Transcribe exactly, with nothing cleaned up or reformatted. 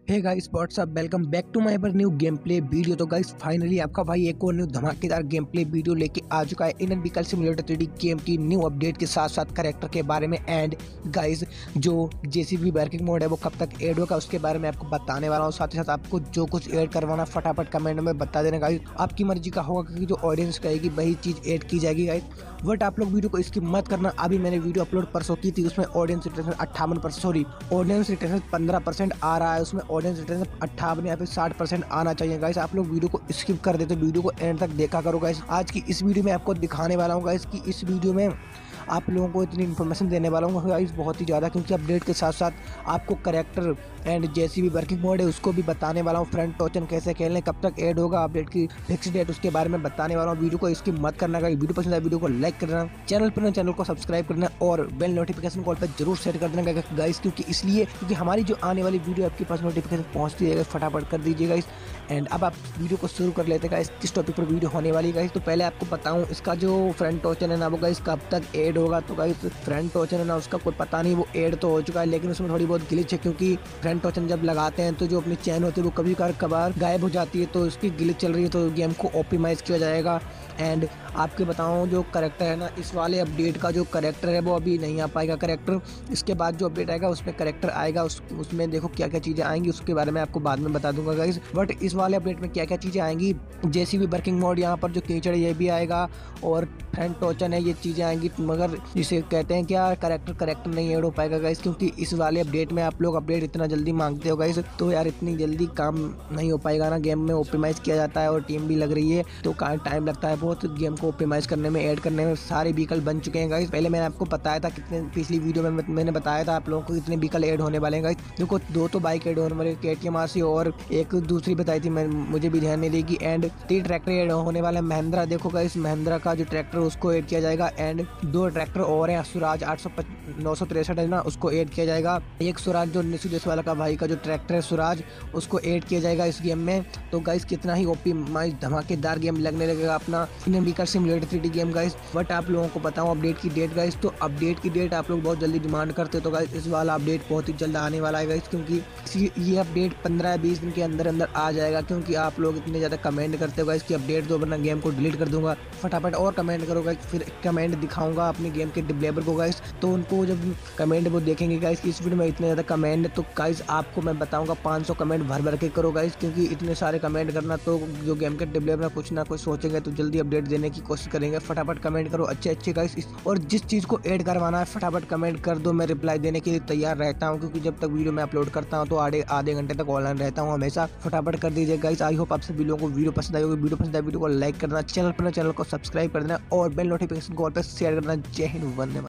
Hey guys what's up welcome back to my ever new game play video. तो guys finally आपका भाई एक और न्यू धमाकेदार गेम प्ले वीडियो लेके आ चुका है Indian vehicle simulator three D game की न्यू अपडेट के साथ साथ कैरेक्टर के बारे में। एंड गाइस जो जेसीबी वर्किंग मोड है वो कब तक ऐड होगा उसके बारे में आपको बताने वाला हूँ। साथ ही साथ आपको जो कुछ ऐड करवाना फटाफट कमेंट में बता देना गाइस, आपकी मर्जी का होगा क्योंकि जो ऑडियंस कहेगी वही चीज़ ऐड की जाएगी गाइस। बट आप लोग वीडियो को स्किप मत करना। अभी मैंने वीडियो अपलोड परसों की थी, उसमें ऑडियंस रिटेंशन अट्ठावन परसेंट सॉरी ऑडियंस रिटेंशन पंद्रह परसेंट आ रहा है, उसमें ऑडियंस रिटेंशन अट्ठावन या फिर साठ परसेंट आना चाहिए गाइस। आप लोग वीडियो को स्किप कर देते, वीडियो को एंड तक देखा करो गाइस। आज की इस वीडियो में आपको दिखाने वाला हूँ गाइस कि इस वीडियो में आप लोगों को इतनी इन्फॉर्मेशन देने वाला हूँ गाइस बहुत ही ज़्यादा, क्योंकि अपडेट के साथ साथ आपको कैरेक्टर एंड जैसी भी वर्किंग मोड है उसको भी बताने वाला हूँ। फ्रंट टोचन कैसे खेलने, कब तक ऐड होगा, अपडेट की फिक्स डेट उसके बारे में बताने वाला हूँ। वीडियो को इसकी मत करना गाइस। वीडियो पसंद आए वीडियो को लाइक करना, चैनल पर चैनल को सब्सक्राइब करना और बेल नोटिफिकेशन कॉल पर जरूर सेट कर देना गाइस, क्योंकि इसलिए क्योंकि हमारी जो आने वाली वीडियो आपके पास नोटिफिकेशन पहुँचती है, फटाफट कर दीजिए गाइस। एंड अब आप वीडियो को शुरू कर लेते गाइस, किस टॉपिक पर वीडियो होने वाली गाइस। तो पहले आपको बताऊं इसका जो फ्रंट टोचन है ना वो गाइस कब तक ऐड होगा। तो गाइस फ्रंट टोचन है ना उसका कोई पता नहीं, वो ऐड तो हो चुका है लेकिन उसमें थोड़ी बहुत ग्लिच है, क्योंकि फ्रंट टोचन जब लगाते हैं तो जो अपनी चैन होती है वो कभी कभार गायब हो जाती है, तो उसकी ग्लिच चल रही है, तो गेम को ऑप्टिमाइज किया जाएगा। एंड आपके बताऊं जो करेक्टर है ना इस वाले अपडेट का जो करेक्टर है वो अभी नहीं आ पाएगा करेक्टर। इसके बाद जो अपडेट आएगा उसमें करेक्टर आएगा, उस उसमें देखो क्या क्या चीज़ें आएंगी उसके बारे में आपको बाद में बता दूंगा गाइस। बट इस वाले अपडेट में क्या क्या चीज़ें आएंगी, जैसी भी वर्किंग मोड यहाँ पर जो कीचड़ ये भी आएगा और फ्रंट टोचन है ये चीज़ें आएंगी, मगर जिसे कहते हैं क्या करेक्टर करेक्टर नहीं ऐड हो पाएगा गाइस, क्योंकि इस वाले अपडेट में आप लोग अपडेट इतना जल्दी मांगते हो गाइस, तो यार इतनी जल्दी काम नहीं हो पाएगा ना। गेम में ऑप्टिमाइज किया जाता है और टीम भी लग रही है तो टाइम लगता है बहुत गेम को ऑप्टिमाइज करने में, ऐड करने में। सारे व्हीकल बन चुके हैं गाइस, पहले मैंने आपको बताया था कितने पिछली वीडियो में मैंने बताया था आप लोगों को कितने व्हीकल ऐड होने वाले हैं गाइस। देखो दो तो बाइक ऐड होने वाले केटीएम आरसी और एक दूसरी बताई थी मैं, मुझे भी ध्यान नहीं देगी। एंड तीन ट्रैक्टर ऐड होने वाले महिंद्रा, देखो गाइस महिंद्रा का जो ट्रैक्टर उसको ऐड किया जाएगा। एंड दो ट्रैक्टर और हैं, स्वराज आठ सौ नौ सौ तिरसठ है ना उसको ऐड किया जाएगा। एक स्वराज जो निशु देशवाला का भाई का जो ट्रैक्टर है स्वराज उसको ऐड किया जाएगा इस गेम में। तो गाइस कितना ही ऑप्टिमाइज धमाकेदार गेम लगने लगेगा अपना Indian vehicle simulator three D game guys. But आप लोगों को बताऊं अपडेट की डेट गाइस, तो अपडेट की डेट आप लोग बहुत जल्दी डिमांड करते हो, तो गाइस इस वाला अपडेट बहुत ही जल्द आने वाला है गाइस, क्योंकि ये अपडेट पंद्रह या बीस दिन के अंदर अंदर आ जाएगा, क्योंकि आप लोग इतने ज़्यादा कमेंट करते हो गाइस कि अपडेट दो वरना गेम को डिलीट कर दूंगा। फटाफट और कमेंट करो गाइस, फिर कमेंट दिखाऊंगा अपने गेम के डेवलपर को गाइस, तो उनको जब कमेंट वो देखेंगे गाइस कि इस वीडियो में इतने ज़्यादा कमेंट, तो गाइस आपको मैं बताऊंगा पाँच सौ कमेंट भर भर के करो गाइस, क्योंकि इतने सारे कमेंट करना तो जो गेम के डेवलपर कुछ ना कुछ सोचेंगे तो जल्दी अपडेट देने की कोशिश करेंगे। फटाफट कमेंट करो अच्छे अच्छे गाइस, और जिस चीज़ को ऐड करवाना है फटाफट कमेंट कर दो, मैं रिप्लाई देने के लिए तैयार रहता हूँ, क्योंकि जब तक वीडियो मैं अपलोड करता हूँ तो आधे आधे घंटे तक ऑनलाइन रहता हूँ हमेशा। फटाफट कर दीजिए गाइस। आई होप आप सभी लोगों को वीडियो पसंद आई होगी। वीडियो पसंद आए वीडियो को लाइक करना, चैनल पर चैनल को सब्सक्राइब कर देना और बेल नोटिफिकेशन को ऑल पर शेयर करना। जय हिंद, वंदे मातरम।